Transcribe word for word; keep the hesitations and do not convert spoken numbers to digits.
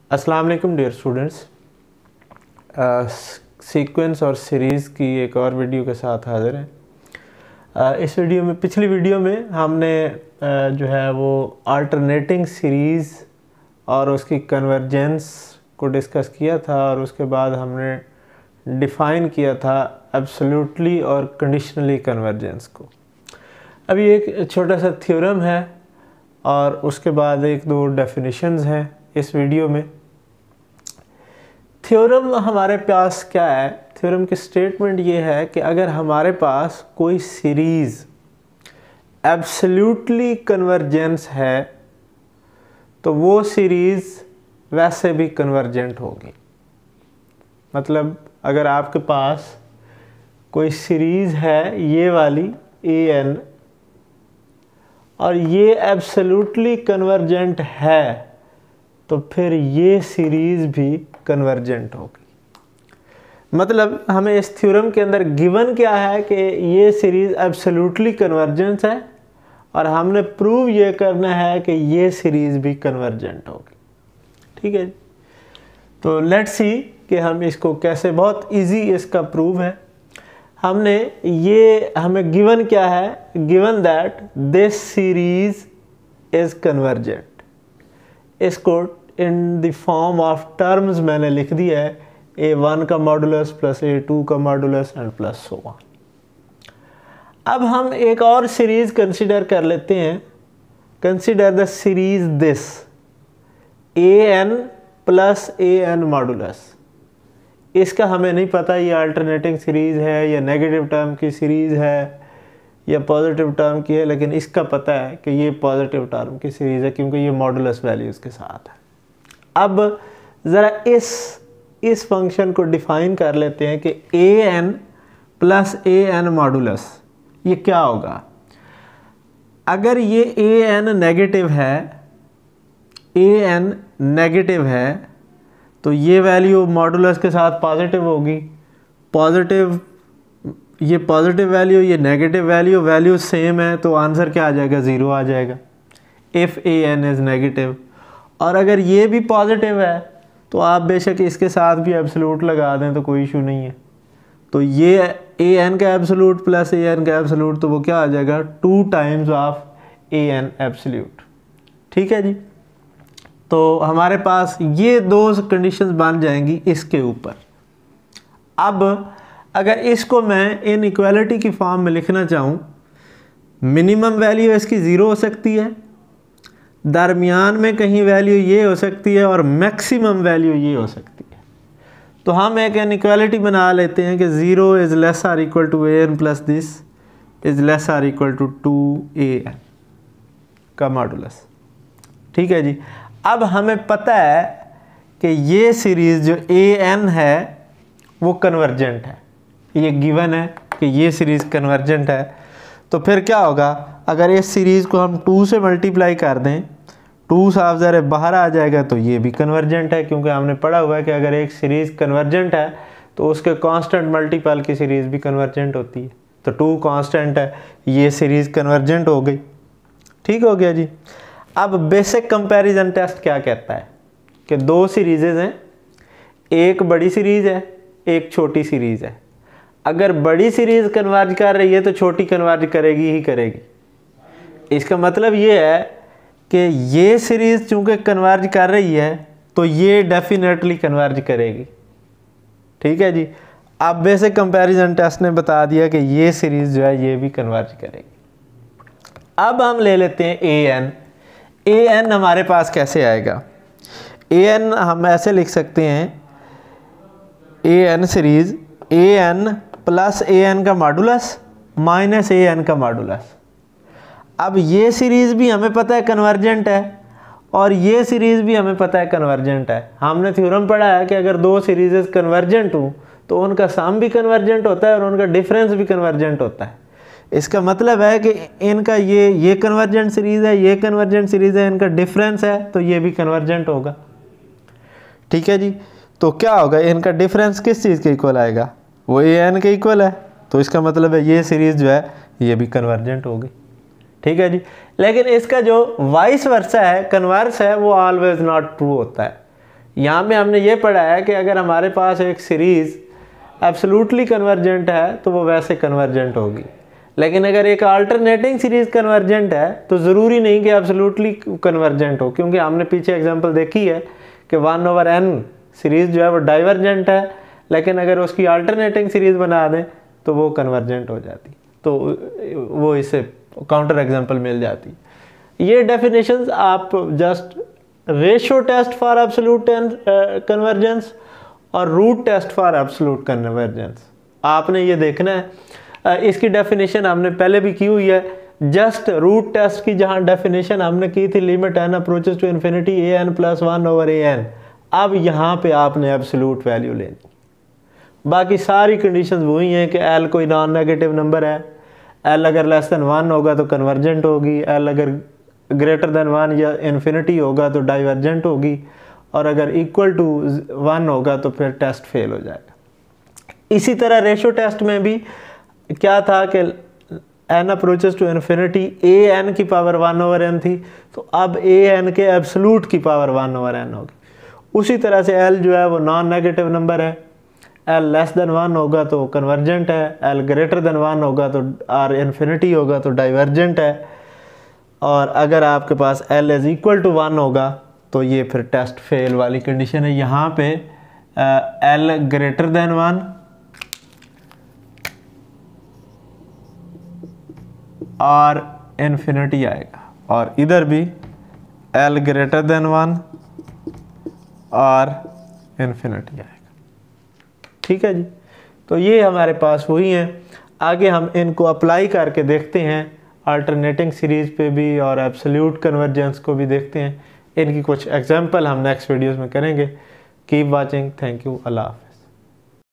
अस्सलाम वालेकुम dear students, sequence और सीरीज़ की एक और वीडियो के साथ हाज़िर हैं। uh, इस वीडियो में पिछली वीडियो में हमने uh, जो है वो अल्टरनेटिंग सीरीज़ और उसकी कन्वर्जेंस को डिस्कस किया था और उसके बाद हमने डिफ़ाइन किया था एब्सोल्युटली और कंडीशनली कन्वर्जेंस को। अभी एक छोटा सा थ्योरम है और उसके बाद एक दो डेफिनेशंस हैं इस वीडियो में। थ्योरम हमारे पास क्या है? थ्योरम की स्टेटमेंट ये है कि अगर हमारे पास कोई सीरीज़ एब्सोल्युटली कन्वर्जेंस है तो वो सीरीज़ वैसे भी कन्वर्जेंट होगी। मतलब अगर आपके पास कोई सीरीज़ है ये वाली ए एन और ये एब्सोल्युटली कन्वर्जेंट है तो फिर ये सीरीज़ भी कन्वर्जेंट होगी। मतलब हमें इस थ्योरम के अंदर गिवन क्या है कि ये सीरीज़ एब्सोल्युटली कन्वर्जेंट है और हमने प्रूव ये करना है कि ये सीरीज़ भी कन्वर्जेंट होगी। ठीक है, तो लेट्स सी कि हम इसको कैसे, बहुत इजी इसका प्रूव है। हमने ये हमें गिवन क्या है? Given that this series is convergent. इसको in the form of terms मैंने लिख दिया है, ए वन का मॉडुलस प्लस ए टू का modulus and plus so on. अब हम एक और सीरीज़ कंसिडर कर लेते हैं। Consider the series this A N plus A N modulus. इसका हमें नहीं पता ये अल्टरनेटिंग सीरीज़ है या नेगेटिव टर्म की सीरीज़ है या पॉजिटिव टर्म की है, लेकिन इसका पता है कि ये पॉजिटिव टर्म की सीरीज़ है क्योंकि ये मॉडुलस वैल्यूज़ के साथ है। अब ज़रा इस इस फंक्शन को डिफ़ाइन कर लेते हैं कि A N plus A N modulus ये क्या होगा। अगर ये ए एन नेगेटिव है, ए एन नेगेटिव है तो ये वैल्यू मॉडुलस के साथ पॉजिटिव होगी। पॉजिटिव, ये पॉजिटिव वैल्यू, ये नेगेटिव वैल्यू, वैल्यू सेम है तो आंसर क्या आ जाएगा? ज़ीरो आ जाएगा if A N is negative. और अगर ये भी पॉजिटिव है तो आप बेशक इसके साथ भी एब्सोल्यूट लगा दें तो कोई इशू नहीं है। तो ये ए एन का एब्सोल्यूट प्लस ए एन का एब्सोल्यूट तो वो क्या आ जाएगा? Two times of A N absolute. ठीक है जी, तो हमारे पास ये दो कंडीशंस बन जाएंगी इसके ऊपर। अब अगर इसको मैं इन इक्वालिटी की फॉर्म में लिखना चाहूँ, मिनिमम वैल्यू इसकी ज़ीरो हो सकती है, दरमियान में कहीं वैल्यू ये हो सकती है और मैक्सिमम वैल्यू ये हो सकती है। तो हम एक इनइक्वालिटी बना लेते हैं कि zero is less or equal to A N plus this is less or equal to two A N का मॉडुलस। ठीक है जी, अब हमें पता है कि ये सीरीज़ जो ए एन है वो कन्वर्जेंट है। ये गिवन है कि ये सीरीज़ कन्वर्जेंट है। तो फिर क्या होगा? अगर इस सीरीज़ को हम टू से मल्टीप्लाई कर दें, टू साफ ज़रा बाहर आ जाएगा तो ये भी कन्वर्जेंट है, क्योंकि हमने पढ़ा हुआ है कि अगर एक सीरीज़ कन्वर्जेंट है तो उसके कांस्टेंट मल्टीपल की सीरीज़ भी कन्वर्जेंट होती है। तो टू कांस्टेंट है, ये सीरीज़ कन्वर्जेंट हो गई। ठीक हो गया जी। अब बेसिक कंपैरिजन टेस्ट क्या कहता है कि दो सीरीज़ें हैं, एक बड़ी सीरीज़ है, एक छोटी सीरीज़ है। अगर बड़ी सीरीज़ कन्वर्ज कर रही है तो छोटी कन्वर्ज करेगी ही करेगी। इसका मतलब ये है कि ये सीरीज़ चूँकि कन्वर्ज कर रही है तो ये डेफिनेटली कन्वर्ज करेगी। ठीक है जी। अब बेसिक कंपैरिजन टेस्ट ने बता दिया कि ये सीरीज़ जो है ये भी कन्वर्ज करेगी। अब हम ले लेते हैं ए एन। ए एन हमारे पास कैसे आएगा? ए एन हम ऐसे लिख सकते हैं, A N series A N plus A N का मॉडुलस माइनस ए एन का मॉडुलस। अब ये सीरीज़ भी हमें पता है कन्वर्जेंट है और ये सीरीज़ भी हमें पता है कन्वर्जेंट है। हमने थ्योरम पढ़ा है कि अगर दो सीरीज़ कन्वर्जेंट हो तो उनका सम भी कन्वर्जेंट होता है और उनका डिफरेंस भी कन्वर्जेंट होता है। इसका मतलब है कि इनका ये ये कन्वर्जेंट सीरीज़ है, ये कन्वर्जेंट सीरीज़ है, इनका डिफरेंस है तो ये भी कन्वर्जेंट होगा। ठीक है जी। तो क्या होगा? इनका डिफरेंस किस चीज़ के इक्वल आएगा? वो ए एन के इक्वल है। तो इसका मतलब है ये सीरीज़ जो है ये भी कन्वर्जेंट हो गई। ठीक है जी। लेकिन इसका जो वाइस वर्सा है, कन्वर्स है, वो ऑलवेज नॉट ट्रू होता है। यहाँ में हमने ये पढ़ा है कि अगर हमारे पास एक सीरीज़ एब्सोल्युटली कन्वर्जेंट है तो वो वैसे कन्वर्जेंट होगी, लेकिन अगर एक अल्टरनेटिंग सीरीज़ कन्वर्जेंट है तो ज़रूरी नहीं कि एब्सोल्युटली कन्वर्जेंट हो, क्योंकि हमने पीछे एग्जांपल देखी है कि वन ओवर एन सीरीज़ जो है वो डाइवर्जेंट है, लेकिन अगर उसकी अल्टरनेटिंग सीरीज़ बना दें तो वो कन्वर्जेंट हो जाती, तो वो इसे काउंटर एग्जांपल मिल जाती। ये डेफिनेशंस आप just ratio test for absolute convergence और root test for absolute convergence आपने ये देखना है। uh, इसकी डेफिनेशन हमने पहले भी की हुई है। जस्ट रूट टेस्ट की जहाँ डेफिनेशन हमने की थी limit N approaches to infinity A N plus one over A N, अब यहाँ पे आपने एब्सोल्यूट वैल्यू लेनी। बाकी सारी कंडीशंस वही हैं कि एल कोई नॉन नेगेटिव नंबर है, एल अगर लेस देन वन होगा तो कन्वर्जेंट होगी, एल अगर ग्रेटर देन वन या इन्फिनिटी होगा तो डाइवर्जेंट होगी, और अगर इक्वल टू वन होगा तो फिर टेस्ट फेल हो जाएगा। इसी तरह रेशियो टेस्ट में भी क्या था कि N approaches to infinity A N की पावर वन ओवर एन थी, तो अब ए एन के एब्सोल्यूट की पावर वन ओवर एन होगी। उसी तरह से एल जो है वो नॉन नेगेटिव नंबर है, एल लेस देन वन होगा तो कन्वर्जेंट है, एल ग्रेटर देन वन होगा तो आर इन्फिनिटी होगा तो डाइवर्जेंट है, और अगर आपके पास L is equal to one होगा तो ये फिर टेस्ट फेल वाली कंडीशन है। यहाँ पे एल ग्रेटर देन वन और इन्फिनिटी आएगा, और इधर भी एल ग्रेटर देन वन और इन्फिनिटी आएगा। ठीक है जी, तो ये हमारे पास वही हैं। आगे हम इनको अप्लाई करके देखते हैं अल्टरनेटिंग सीरीज़ पे भी और एब्सोल्यूट कन्वर्जेंस को भी देखते हैं। इनकी कुछ एग्जांपल हम नेक्स्ट वीडियोस में करेंगे। कीप वाचिंग, थैंक यू, अल्लाह हाफ़िज़।